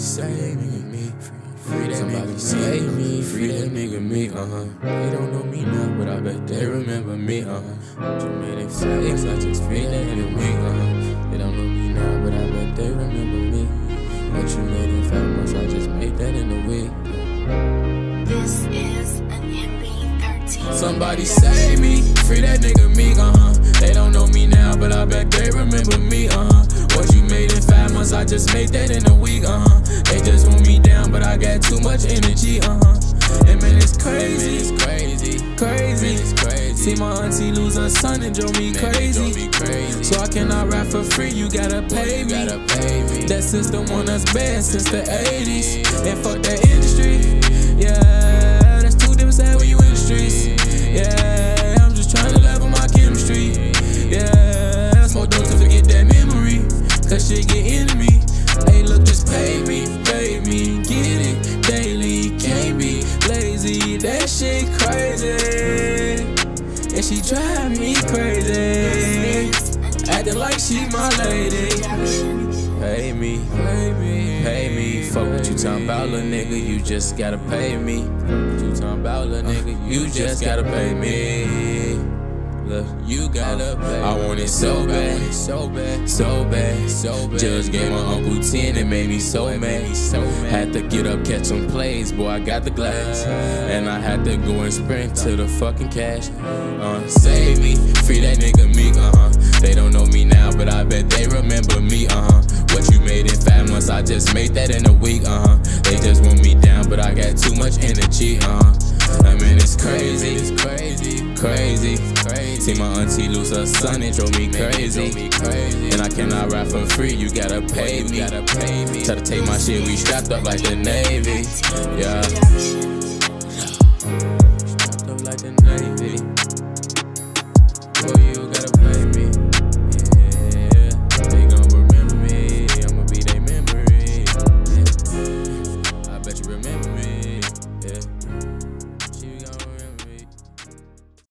save me. Somebody save me, free that nigga me, They don't know me now, but I bet they remember me, What you made it famous, I just made that in a week, They don't know me now, but I bet they remember me. What you made it famous, I just made that in a week. This is an MB13. Somebody save me, free that nigga me, They don't know me now, but I bet they remember me, What you made in 5 months, I just made that in a week, They just want me down, but I got too much energy, And man, it's crazy, crazy. See my auntie lose her son and drove me crazy. So I cannot rap for free, you gotta pay me. That system want us bad since the 80s. And fuck that industry, yeah, that's too damn sad when you in the streets. Yeah, I'm just trying to level my chemistry. Yeah, smoke dope to forget that memory, cause shit get into me. Hey, look, just pay me, get it daily. Can't be lazy, that shit crazy. And she drive me crazy, acting like she my lady. Pay me. Fuck what you talking about, little nigga. You just gotta pay me. What you talking about, little nigga? You just gotta pay me. Look, you gotta pay. I want it so bad, so bad. Judge gave my uncle 10 and made me so mad. Had to get up, catch some plays, boy, I got the glass. And I had to go and sprint to the fucking cash. Save me, free that nigga me, They don't know me now, but I bet they remember me, What you made in 5 months, I just made that in a week, They just want me down, but I got too much energy, I mean, it's crazy. See my auntie lose her son and drove me crazy. And I cannot rap for free, you gotta pay me. Try to take my shit, we strapped up like the Navy. Yeah.